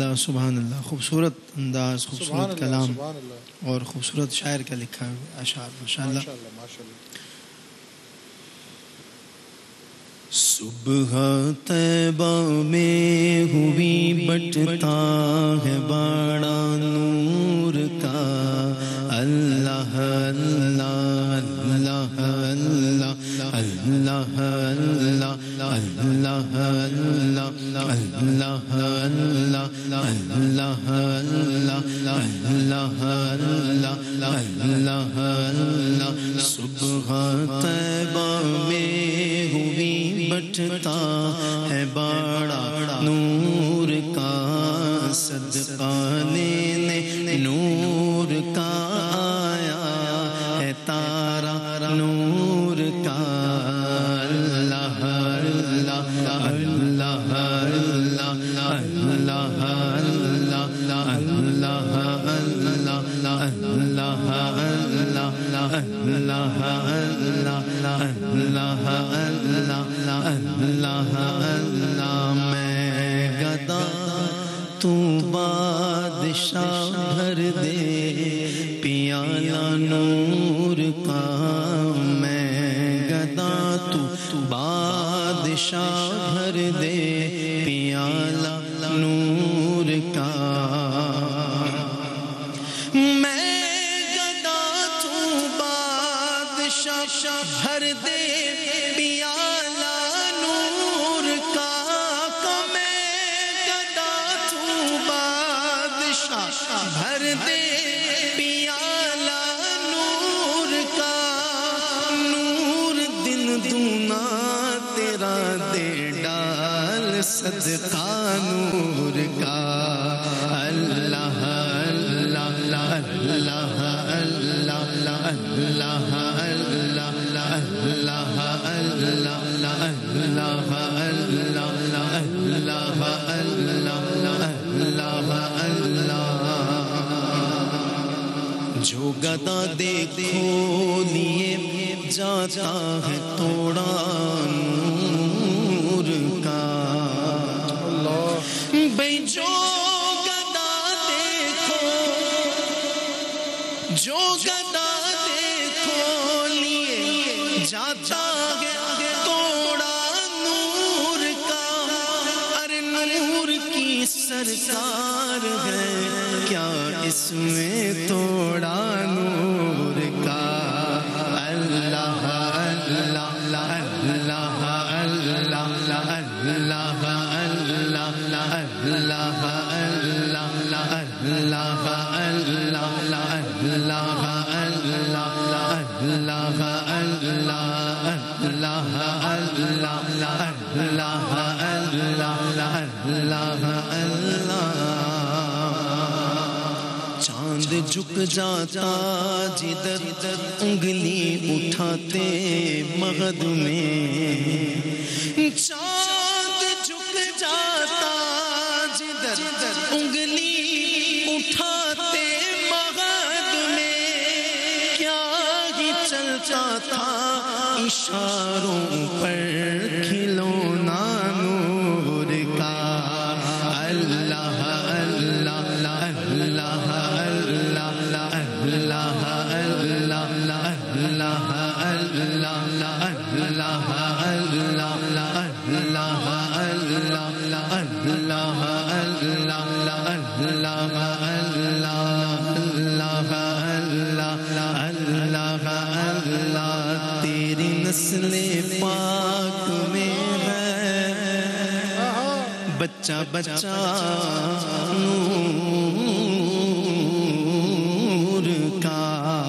اللہ سبحان اللہ، خوبصورت انداز، خوبصورت کلام اور خوبصورت شاعر کا لکھا ہے اشعار، ماشاء اللہ۔ صبح طیبہ میں ہوئی بٹتا ہے بڑا نور کا، اللہ اللہ اللہ اللہ اللہ اللہ اللہ اللہ اللہ اللہ اللہ اللہ صبح طیبہ میں ہوئی بٹتا ہے بڑا نور کا، صدقہ لینے نور کا آیا ہے تارا نور کا، اللہ اللہ اللہ اللہ اللہ میں گدا تو بادشاہ بھر دے پیالہ نور کا، میں گدا تو بادشاہ بھر دے پیالہ نور کا، میں گدا تو بادشاہ بھر دے پیالہ نور کا، میں گدا تو بادشاہ بھر دے پیالہ نور کا، نور دن دونا تیرا دے ڈال صدقہ نور کا، اللہ اللہ اللہ اللہ اللہ جو گدا دیکھو لیے جاتا ہے توڑا نور کا، بھئی جو گدا دیکھو، جو گدا دیکھو لیے جاتا ہے توڑا نور کا، ارے نور کی سرکار ہے کیا اس میں توڑا نور کا، اللہ اللہ اللہ اللہ اللہ چاند جھک جاتا جدھر انگلی اٹھاتے مغد میں، چاند جھک جاتا جدھر انگلی اٹھاتے مغد میں، کیا ہی چلتا تھا اشاروں پر کھلونا نور کا، اللہ اللہ اللہ تیری نسل پاک میں ہے بچہ بچہ نور کا،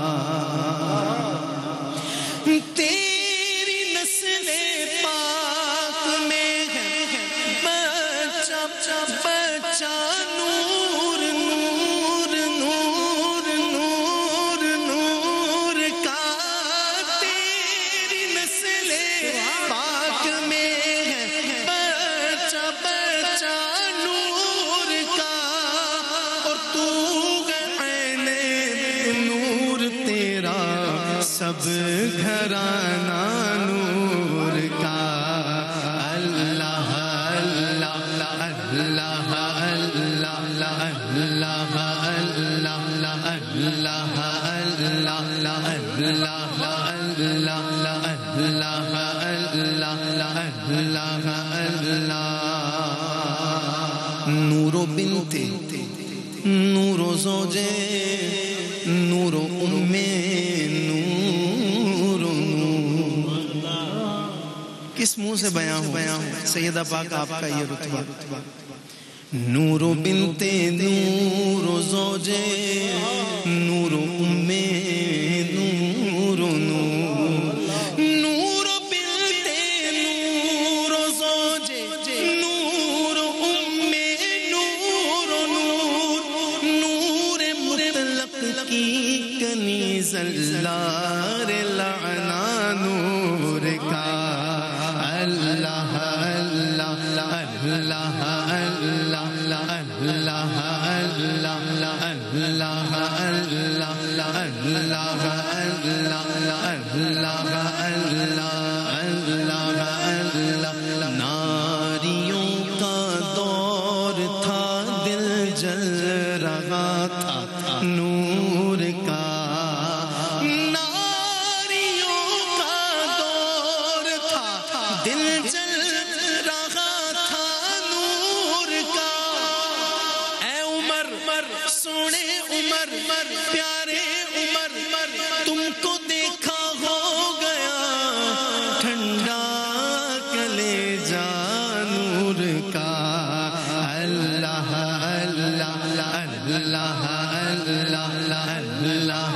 تیری نسل پاک میں ہے بچہ بچہ نور نور نور نور نور کا، تیری نسل پاک میں ہے بچہ بچہ نور کا، اور تو عین نور تیرا سب گھرانہ نور کا، اللہ اللہ اللہ اللہ نور بنت نور زوجے نور ام نور نور. کس منہ سے بیان ہو سیدہ پاک آپ کا یہ رتبہ. نور بنت نور زوجے نور ام نور نور. نور بنت نور زوجے نور ام نور نور. نور مطلق کی کنیز اللہ لعنا نور کا. اللہ اللہ اللہ ناریوں کا دور تھا دل جل رہا تھا نور کا. ناریوں کا دور تھا دل جل رہا تھا نور کا. اے عمر سونے عمر پیارے عمر تم کو دیکھا ہو گیا ٹھنڈا کلیجہ نور کا. اللہ اللہ اللہ اللہ اللہ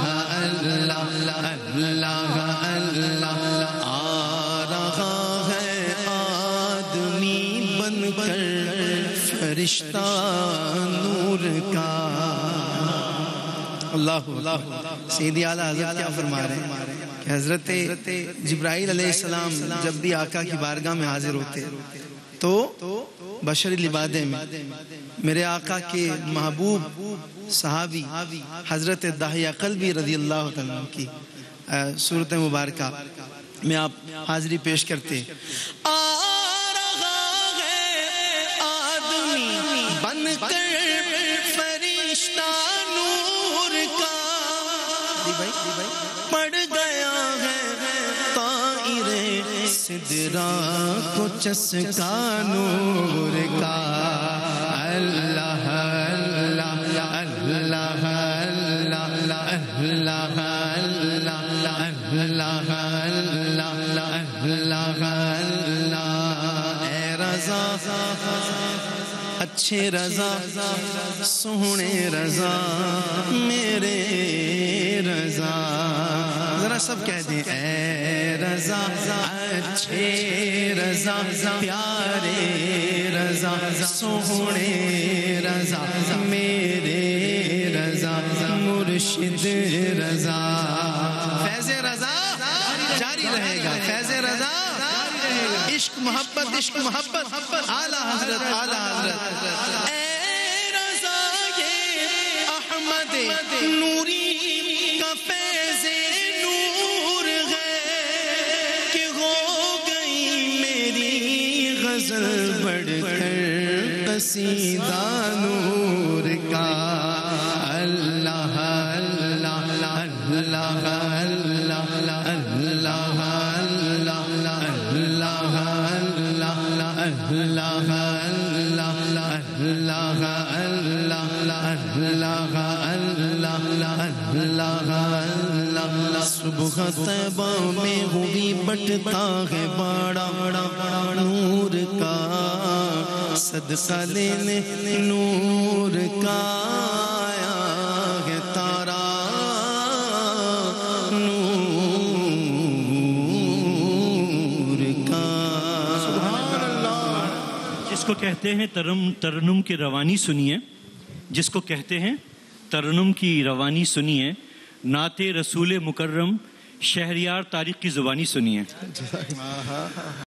اللہ اللہ. آ رہا ہے آدمی بن کر فرشتہ نور کا. اللہ سیدی اعلیٰ حضرت کیا فرما رہے ہیں کہ حضرت جبرائیل علیہ السلام جب بھی آقا کی بارگاہ میں حاضر ہوتے تو بشری لبادے میں میرے آقا کے محبوب صحابی حضرت داہیہ قلبی رضی اللہ تعالیٰ کی صورت مبارکہ میں آپ حاضری پیش کرتے. آ رہا ہے آدمی بن کر فرشتہ نور کا. پڑ گیا ہے طائر سدرا کو چسکا نور کا. اللہ اللہ اللہ اللہ اللہ اللہ. اے رضا اچھے رضا سونے رضا میرے رضا. ذرا سب کہہ دیں اے رضا اچھے رضا پیارے رضا سونے رضا میرے رضا مرشد رضا. فیض رضا جاری رہے گا. فیض رضا عشق محبت اعلیٰ حضرت اے رضا یہ احمد نوری کا فیض نور ہے کہ ہو گئی میری غزل بڑھ کر قصیدہ نور کا. اللہ اللہ اللہ صبح طیبہ میں ہوئی بٹتا ہے بڑا نور کا. صدقہ لینے نور کا آیا ہے تارا نور کا. جس کو کہتے ہیں ترنم کی روانی سنیے. جس کو کہتے ہیں ترنم کی روانی سنیے. نعت رسول مکرم شہریار طارق کی زبانی سنیے.